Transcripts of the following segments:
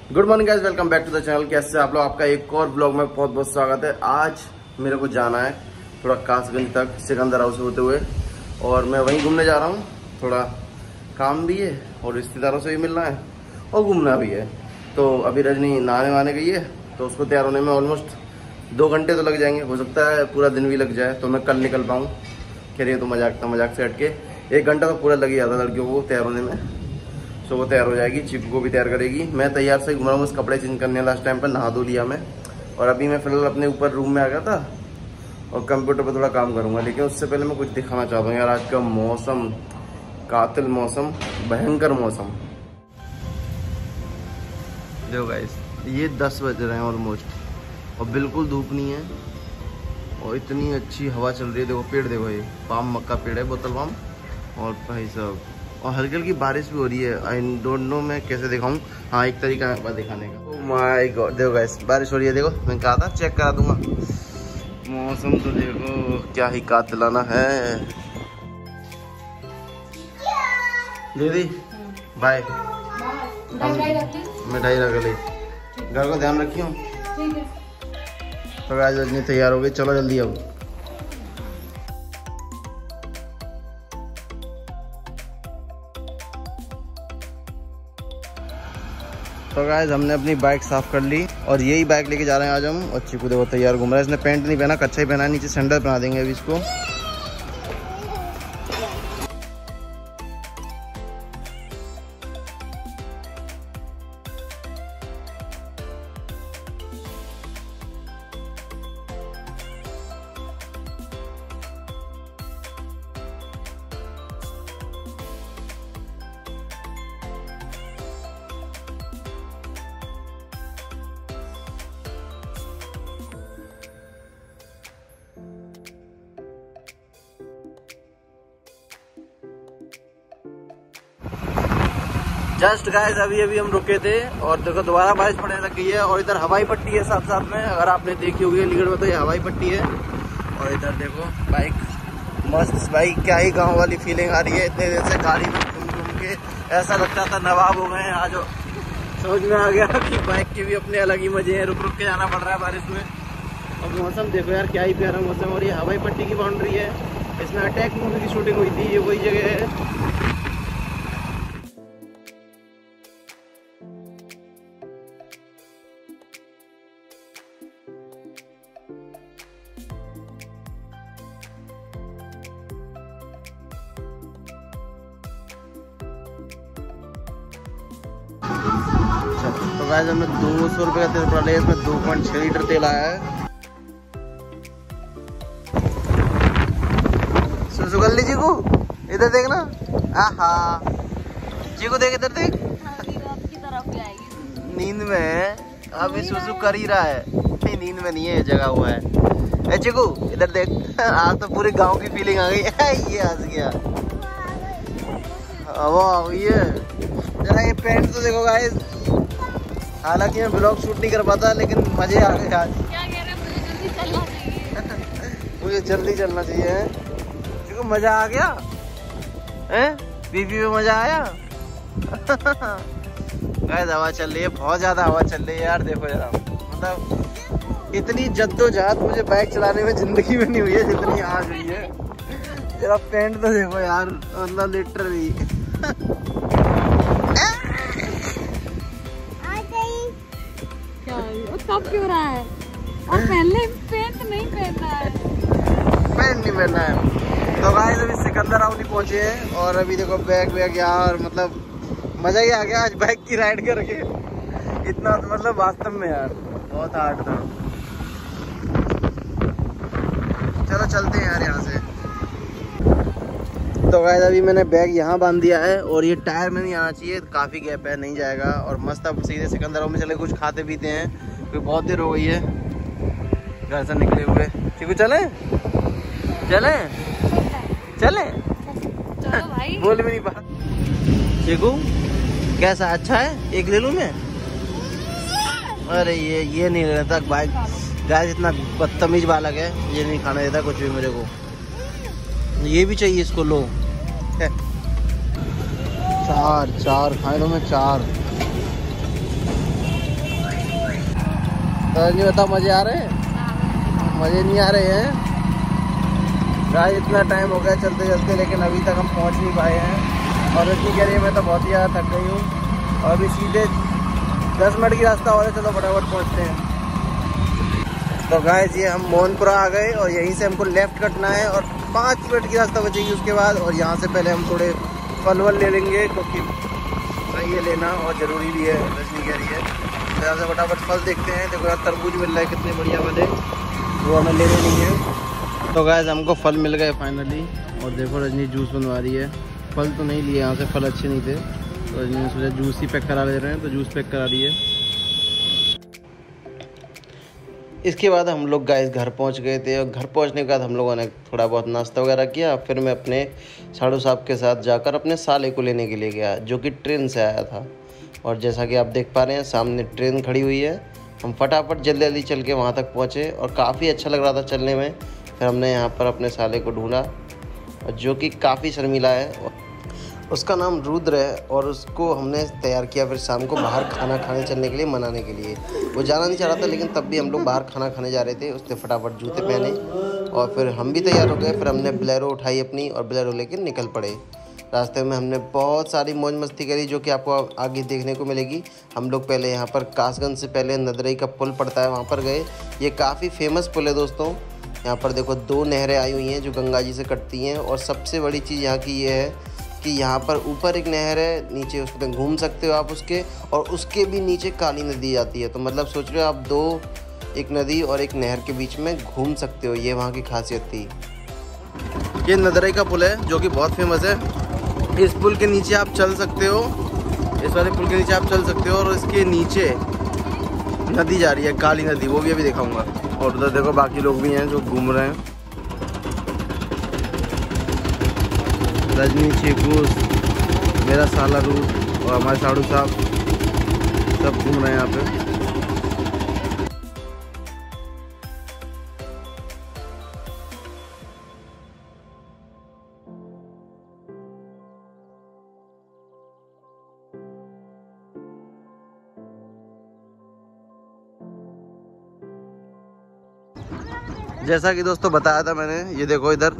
Good morning guys, welcome back to the channel. कैसे आप लोग? आपका एक और ब्लॉग में बहुत बहुत स्वागत है। आज मेरे को जाना है थोड़ा कासगंज तक सिकंदर हाउस होते हुए, और मैं वहीं घूमने जा रहा हूँ। थोड़ा काम भी है और रिश्तेदारों से भी मिलना है और घूमना भी है। तो अभी रजनी नहाने वहाने गई है, तो उसको तैयार होने में ऑलमोस्ट 2 घंटे तो लग जाएंगे। हो सकता है पूरा दिन भी लग जाए, तो मैं कल निकल पाऊँ। कह रही है तो मजाक से हट के 1 घंटा तो पूरा लग ही जाता लड़कियों को तैयार होने में। तो वो तैयार हो जाएगी, चिकू को भी तैयार करेगी। मैं तैयार से घूम रहा हूँ, बस कपड़े चेंज करने लास्ट टाइम पर नहा धो लिया मैं। और अभी मैं फिलहाल अपने ऊपर रूम में आ गया था और कंप्यूटर पर थोड़ा काम करूँगा। लेकिन उससे पहले मैं कुछ दिखाना चाहता हूँ यार। आज का मौसम कातिल मौसम, भयंकर मौसम। देखो गाइस, ये 10 बज रहे हैं ऑलमोस्ट और बिल्कुल धूप नहीं है और इतनी अच्छी हवा चल रही है। देखो पेड़, देखो ये पाम मक्का पेड़ है, बोतल पाम। और भाई साहब, और हल्की हल्की बारिश भी हो रही है। आई डोंट नो मैं कैसे दिखाऊं। हाँ, एक तरीका है दिखाने का। ओह माय गॉड, देखो गाइस बारिश हो रही है। देखो मैं कहा था चेक करा दूंगा। मौसम तो देखो क्या ही कातिलाना है। दीदी बाय, मिठाई रख ली, घर को ध्यान रखियो। तो गाइस रजनी तैयार हो गई, चलो जल्दी आओ। तो गाइस हमने अपनी बाइक साफ कर ली और यही बाइक लेके जा रहे हैं आज हम। और चिकू देखो तैयार घूम रहा है। इसने पैंट नहीं पहना, कच्चा ही पहना है, नीचे सैंडल पहना देंगे अभी इसको। जस्ट गाइस अभी हम रुके थे और देखो दोबारा बारिश पड़ने लग गई है। और इधर हवाई पट्टी है साथ साथ में, अगर आपने देखी होगी अलीगढ़ में तो ये हवाई पट्टी है। और इधर देखो बाइक मस्त, बाइक क्या ही गांव वाली फीलिंग आ रही है। इतने देर से गाड़ी में घूम के ऐसा लगता था नवाब हो गए। आज समझ में आ गया कि बाइक के भी अपने अलग ही मजे हैं। रुक के जाना पड़ रहा है बारिश में। और मौसम देखो यार क्या ही प्यारा मौसम। और ये हवाई पट्टी की बाउंड्री है, इसमें अटैक मूवी की शूटिंग हुई थी। ये वही जगह है। तो गाइस हमने 200 रुपये का तेल पड़ा लिया। इसमें 2.6 लीटर तेल आया है। सुगल्ली जी को इधर देखना। आहा जी को देख, इधर देख। नींद में अभी सुसु कर ही रहा है। नहीं, नींद में नहीं है, जगा हुआ है। ए चिकू इधर देख। आज तो पूरे गांव की फीलिंग आ गई है। ये हंस गया। वाह, ये जरा ये पैंट तो देखो गाइस। हालांकि मैं ब्लॉग शूट नहीं कर पाता, लेकिन मजे आ गए आज। क्या कह रहे हैं? मुझे जल्दी चलना चाहिए। मुझे जल्दी चलना चाहिए क्योंकि मजा आ गया है। बीबी में मजा आया। गाइस हवा चल रही है, बहुत ज्यादा हवा चल रही है यार। देखो जरा, मतलब इतनी जद्दोजहद मुझे बाइक चलाने में जिंदगी में नहीं हुई है जितनी आज हुई है। जरा पैंट तो देखो यार, मतलब लिटरली। कब क्यों रहा है? और पहले पैंट नहीं पहनना है। पैंट नहीं पहनना है। तो गाइस अभी सिकंदर हाउस पहुंचे हैं और अभी देखो बैग यार, मतलब मजा ही आ गया आज बाइक की राइड करके। इतना मतलब वास्तव में यार बहुत हार्ड था। चलो चलते हैं यार यहाँ से। तो गाइस अभी मैंने बैग यहाँ बांध दिया है और ये टायर में नहीं आना चाहिए, काफी गैप है, नहीं जाएगा। और मस्त अब सीधे सिकंदर हाउस में चले, कुछ खाते पीते हैं क्योंकि बहुत देर हो गई है घर से निकले हुए। ठीक है, चले चलो भाई। बोल भी नहीं पा। चीकू कैसा, अच्छा है? एक ले लूं मैं? अरे ये नहीं रहता बाइक। गाइस इतना बदतमीज बालक है, ये नहीं खाने देता कुछ भी मेरे को। ये भी चाहिए इसको, लो। चार खाए लो, मैं चार। तो नहीं बता, मजे आ रहे हैं? मजे नहीं आ रहे हैं गाइस। इतना टाइम हो गया चलते चलते, लेकिन अभी तक हम पहुंच नहीं पाए हैं। और रजनी कह रही है मैं तो बहुत ही ज़्यादा थक गई हूँ और अभी सीधे 10 मिनट की रास्ता और है, चलो फटाफट पहुँचते हैं। तो गाइस ये हम मोहनपुरा आ गए और यहीं से हमको लेफ़्ट कटना है और 5 मिनट की रास्ता बचेगी उसके बाद। और यहाँ से पहले हम थोड़े फल वल ले लेंगे क्योंकि सही है लेना और ज़रूरी भी है, रजनी कह रही है। तो यहाँ से फटाफट फल देखते हैं। देखो यार तरबूज मिल रहा है, कितने बढ़िया वाले, वो हमें लेने नहीं है। तो गाइस हमको फल मिल गए फाइनली। और देखो रजनी जूस बनवा रही है। फल तो नहीं लिए यहाँ से, फल अच्छे नहीं थे, तो रजनी ने सोचा जूस ही पैक करा ले रहे हैं, तो जूस पैक करा रही है। इसके बाद हम लोग गाइस घर पहुंच गए थे और घर पहुंचने के बाद हम लोगों ने थोड़ा बहुत नाश्ता वगैरह किया। फिर मैं अपने साड़ू साहब के साथ जाकर अपने साले को लेने के लिए गया, जो कि ट्रेन से आया था। और जैसा कि आप देख पा रहे हैं सामने ट्रेन खड़ी हुई है। हम फटाफट जल्दी जल्दी चल के वहाँ तक पहुँचे और काफ़ी अच्छा लग रहा था चलने में। फिर हमने यहाँ पर अपने साले को ढूंढा, जो कि काफ़ी शर्मीला है। उसका नाम रुद्र है और उसको हमने तैयार किया फिर शाम को बाहर खाना खाने चलने के लिए, मनाने के लिए। वो जाना नहीं चाह रहा था, लेकिन तब भी हम लोग बाहर खाना खाने जा रहे थे। उसने फटाफट जूते पहने और फिर हम भी तैयार हो गए। फिर हमने बोलेरो उठाई अपनी और बोलेरो लेकर निकल पड़े। रास्ते में हमने बहुत सारी मौज मस्ती करी, जो कि आपको आगे देखने को मिलेगी। हम लोग पहले यहाँ पर कासगंज से पहले नदरई का पुल पड़ता है, वहाँ पर गए। ये काफ़ी फेमस पुल है दोस्तों। यहाँ पर देखो 2 नहरें आई हुई हैं जो गंगा जी से कटती हैं। और सबसे बड़ी चीज़ यहाँ की ये है कि यहाँ पर ऊपर एक नहर है, नीचे उसमें घूम सकते हो आप उसके, और उसके भी नीचे काली नदी जाती है। तो मतलब सोच रहे हो आप एक नदी और एक नहर के बीच में घूम सकते हो। ये वहाँ की खासियत थी। ये नदरई का पुल है जो कि बहुत फेमस है। इस पुल के नीचे आप चल सकते हो, इस वाले पुल के नीचे आप चल सकते हो। और इसके नीचे नदी जा रही है, काली नदी, वो भी अभी दिखाऊंगा। और उधर देखो बाकी लोग भी हैं जो घूम रहे हैं। रजनी, चीकू, मेरा साला रूट और हमारे साड़ू साहब सब घूम रहे हैं यहाँ पे। जैसा कि दोस्तों बताया था मैंने, ये देखो इधर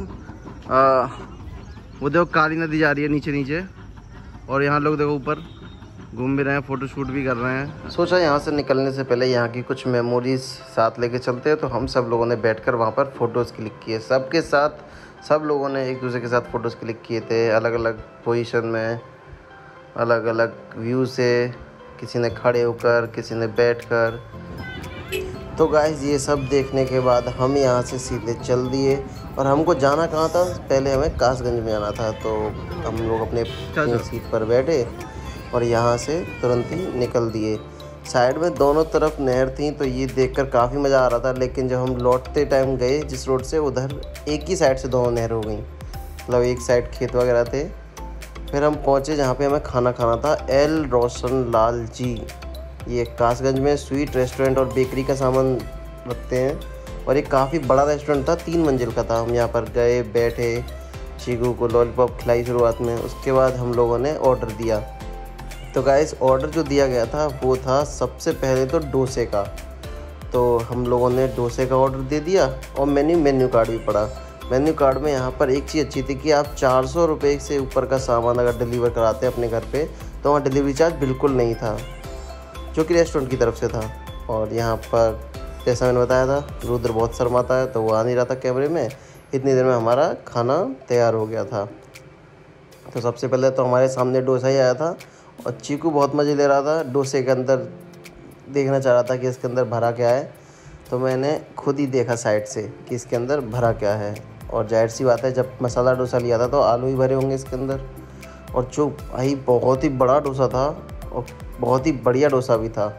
वो देखो काली नदी जा रही है नीचे नीचे। और यहाँ लोग देखो ऊपर घूम भी रहे हैं, फ़ोटो शूट भी कर रहे हैं। सोचा यहाँ से निकलने से पहले यहाँ की कुछ मेमोरीज साथ लेके चलते हैं। तो हम सब लोगों ने बैठकर वहाँ पर फ़ोटोज़ क्लिक किए, सबके साथ। सब लोगों ने एक दूसरे के साथ फ़ोटोज़ क्लिक किए थे, अलग अलग पोजीशन में, अलग अलग व्यू से। किसी ने खड़े होकर, किसी ने बैठकर। तो गाइस ये सब देखने के बाद हम यहाँ से सीधे चल दिए। और हमको जाना कहाँ था, पहले हमें कासगंज में आना था। तो हम लोग अपने सीट पर बैठे और यहाँ से तुरंत ही निकल दिए। साइड में दोनों तरफ नहर थी, तो ये देखकर काफ़ी मज़ा आ रहा था। लेकिन जब हम लौटते टाइम गए जिस रोड से, उधर एक ही साइड से दोनों नहर हो गई, मतलब एक साइड खेत वगैरह थे। फिर हम पहुँचे जहाँ पे हमें खाना खाना था, एल रोशन लाल जी। ये कासगंज में स्वीट रेस्टोरेंट और बेकरी का सामान रखते हैं। और ये काफ़ी बड़ा रेस्टोरेंट था, 3 मंजिल का था। हम यहाँ पर गए, बैठे, चीकू को लॉलीपॉप खिलाई शुरुआत में। उसके बाद हम लोगों ने ऑर्डर दिया। तो गाइस ऑर्डर जो दिया गया था वो था सबसे पहले तो डोसे का। तो हम लोगों ने डोसे का ऑर्डर दे दिया और मेन्यू कार्ड भी पड़ा। मेन्यू कार्ड में यहाँ पर एक चीज़ अच्छी थी कि आप 400 रुपये से ऊपर का सामान अगर डिलीवर कराते अपने घर पे, तो वहाँ डिलीवरी चार्ज बिल्कुल नहीं था, जो कि रेस्टोरेंट की तरफ से था। और यहाँ पर जैसा मैंने बताया था, रुद्र बहुत शर्माता है, तो वो आ नहीं रहा था कैमरे में। इतनी देर में हमारा खाना तैयार हो गया था। तो सबसे पहले तो हमारे सामने डोसा ही आया था और चीकू बहुत मज़े ले रहा था। डोसे के अंदर देखना चाह रहा था कि इसके अंदर भरा क्या है। तो मैंने खुद ही देखा साइड से कि इसके अंदर भरा क्या है। और जाहिर सी बात है, जब मसाला डोसा लिया था तो आलू ही भरे होंगे इसके अंदर। और जो भाई बहुत ही बड़ा डोसा था और बहुत ही बढ़िया डोसा भी था।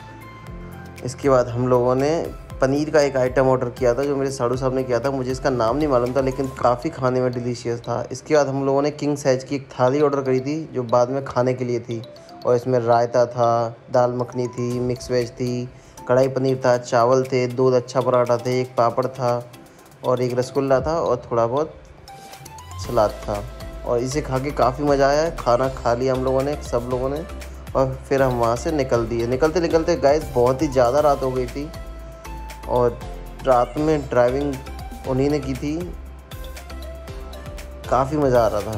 इसके बाद हम लोगों ने पनीर का एक आइटम ऑर्डर किया था, जो मेरे साड़ू साहब ने किया था। मुझे इसका नाम नहीं मालूम था, लेकिन काफ़ी खाने में डिलीशियस था। इसके बाद हम लोगों ने किंग साइज की एक थाली ऑर्डर करी थी, जो बाद में खाने के लिए थी। और इसमें रायता था, दाल मखनी थी, मिक्स वेज थी, कढ़ाई पनीर था, चावल थे, 2 लच्छा पराठा थे, एक पापड़ था और एक रसगुल्ला था और थोड़ा बहुत सलाद था। और इसे खा के काफ़ी मज़ा आया। खाना खा लिया हम लोगों ने, सब लोगों ने। और फिर हम वहाँ से निकल दिए। निकलते निकलते गाइस बहुत ही ज़्यादा रात हो गई थी। और रात में ड्राइविंग उन्हीं ने की थी, काफ़ी मज़ा आ रहा था।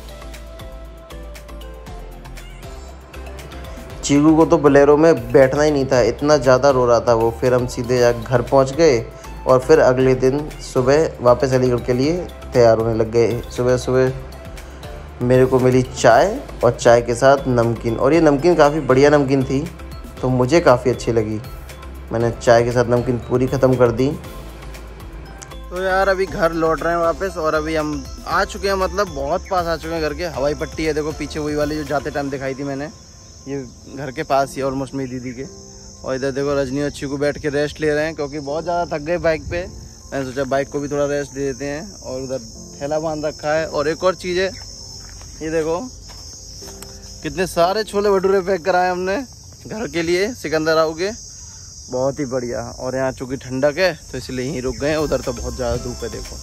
चीकू को तो बोलेरो में बैठना ही नहीं था, इतना ज़्यादा रो रहा था वो। फिर हम सीधे घर पहुंच गए और फिर अगले दिन सुबह वापस अलीगढ़ के लिए तैयार होने लग गए। सुबह सुबह मेरे को मिली चाय और चाय के साथ नमकीन, और ये नमकीन काफ़ी बढ़िया नमकीन थी तो मुझे काफ़ी अच्छी लगी। मैंने चाय के साथ नमकीन पूरी ख़त्म कर दी। तो यार अभी घर लौट रहे हैं वापस, और अभी हम आ चुके हैं, मतलब बहुत पास आ चुके हैं घर के। हवाई पट्टी है देखो पीछे, वही वाली जो जाते टाइम दिखाई थी मैंने, ये घर के पास ही ऑलमोस्ट मेरी दीदी के। और इधर देखो रजनी और चीकू बैठ के रेस्ट ले रहे हैं क्योंकि बहुत ज़्यादा थक गए बाइक पे। मैंने सोचा बाइक को भी थोड़ा रेस्ट दे देते हैं। और उधर थैला बांध रखा है। और एक और चीज़ है, ये देखो कितने सारे छोले भटूरे पैक कराए हमने घर के लिए सिकंदर राव के, बहुत ही बढ़िया। और यहाँ चूँकि ठंडक है तो इसलिए यहीं रुक गए। उधर तो बहुत ज़्यादा धूप है, देखो।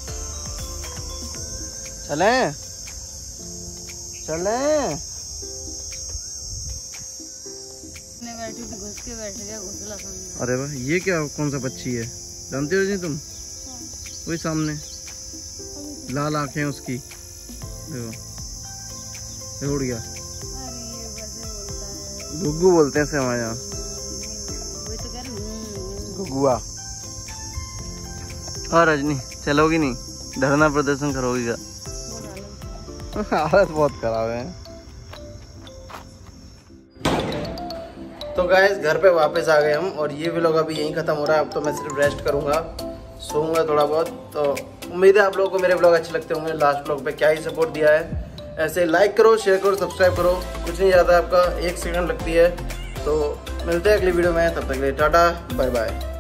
चलें चलें। घुस के बैठ गया घोंसला सामने। अरे वाह, ये क्या कौन सा पक्षी है, जानते हो जी तुम? वही सामने लाल आंखें उसकी, देखो उड़ गया। गुग्गू बोलते हैं इसे हमारे यहाँ, गुगुआ। और रजनी चलोगी नहीं, धरना प्रदर्शन करोगी क्या? हालत बहुत खराब है। तो गाइस घर पे वापस आ गए हम, और ये व्लॉग अभी यहीं खत्म हो रहा है। अब तो मैं सिर्फ रेस्ट करूंगा, सोऊंगा थोड़ा बहुत। तो उम्मीद है आप लोगों को मेरे व्लॉग अच्छे लगते होंगे। लास्ट व्लॉग पे क्या ही सपोर्ट दिया है। ऐसे लाइक करो, शेयर करो, सब्सक्राइब करो, कुछ नहीं जाता आपका, 1 सेकंड लगती है। तो मिलते हैं अगली वीडियो में, तब तक के लिए टाटा बाय बाय।